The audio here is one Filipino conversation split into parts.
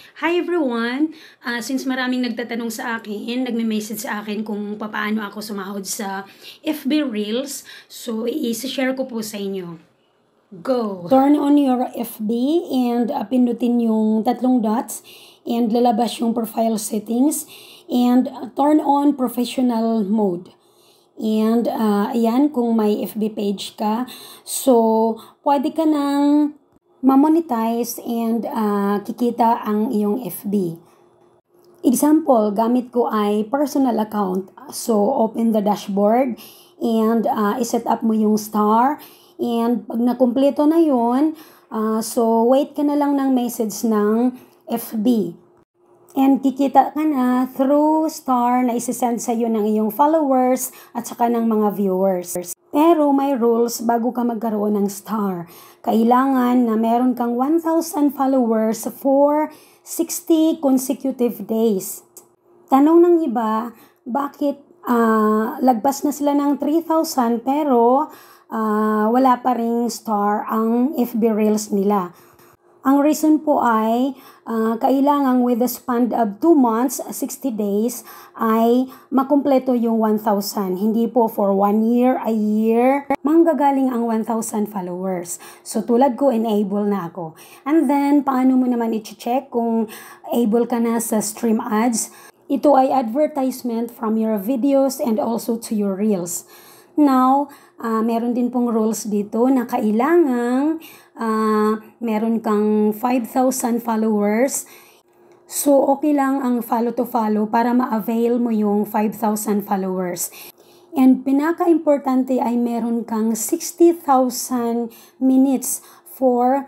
Hi everyone! Since maraming nagtatanong sa akin, nagme-message sa akin kung paano ako sumahod sa FB Reels, so i-share ko po sa inyo. Go! Turn on your FB and pindutin yung tatlong dots and lalabas yung profile settings and turn on professional mode. And ayan, kung may FB page ka, so pwede ka nang ma-monetize and kikita ang iyong FB. Example, gamit ko ay personal account. So, open the dashboard and iset up mo yung star. And pag nakumpleto na yun, so wait ka na lang ng message ng FB. And kikita ka na through star na isisend sa iyo ng iyong followers at saka ng mga viewers. Pero may rules bago ka magkaroon ng star. Kailangan na meron kang 1,000 followers for 60 consecutive days. Tanong ng iba, bakit lagpas na sila ng 3,000 pero wala pa ring star ang FB Reels nila? Ang reason po ay kailangan with the span of 2 months, 60 days, ay makumpleto yung 1,000. Hindi po for 1 year, a year, manggagaling ang 1,000 followers. So tulad ko, enable na ako. And then, paano mo naman i-check kung able ka na sa stream ads? Ito ay advertisement from your videos and also to your reels. Now, meron din pong rules dito na kailangang meron kang 5,000 followers. So, okay lang ang follow to follow para ma-avail mo yung 5,000 followers. And pinaka-importante ay meron kang 60,000 minutes for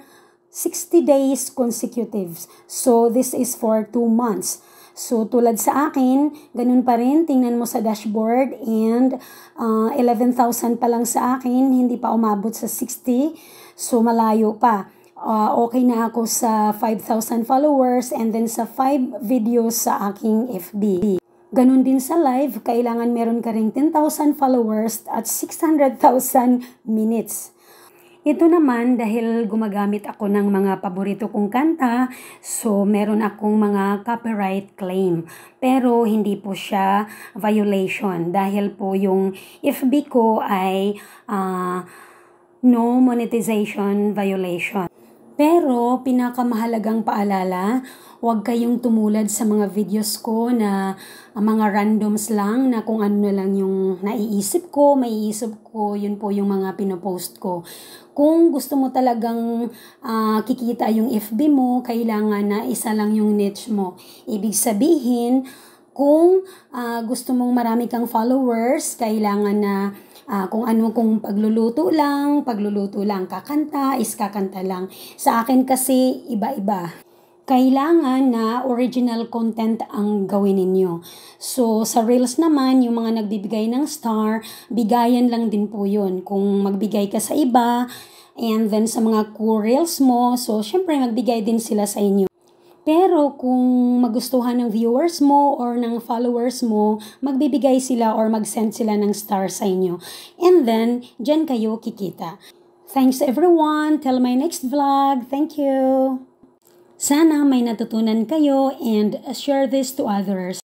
60 days consecutive. So, this is for 2 months. So, tulad sa akin, ganun pa rin, tingnan mo sa dashboard and 11,000 pa lang sa akin, hindi pa umabot sa 60. So, malayo pa. Okay na ako sa 5,000 followers and then sa 5 videos sa aking FB. Ganun din sa live, kailangan meron ka ring 10,000 followers at 600,000 minutes. Ito naman, dahil gumagamit ako ng mga paborito kong kanta, so meron akong mga copyright claim. Pero hindi po siya violation dahil po yung FB ko ay no monetization violation. Pero pinakamahalagang paalala, huwag kayong tumulad sa mga videos ko na mga randoms lang na kung ano na lang yung naiisip ko, maiisip ko, yun po yung mga pinopost ko. Kung gusto mo talagang kikita yung FB mo, kailangan na isa lang yung niche mo. Ibig sabihin, kung gusto mong marami kang followers, kailangan na kung pagluluto lang, kakanta lang. Sa akin kasi, iba-iba. Kailangan na original content ang gawin ninyo. So, sa Reels naman, yung mga nagbibigay ng star, bigayan lang din po yun. Kung magbigay ka sa iba, and then sa mga co-reels mo, so, syempre, magbigay din sila sa inyo. Pero kung magustuhan ng viewers mo or ng followers mo, magbibigay sila or mag-send sila ng star sa inyo. And then, dyan kayo kikita. Thanks everyone. Till my next vlog. Thank you. Sana may natutunan kayo and share this to others.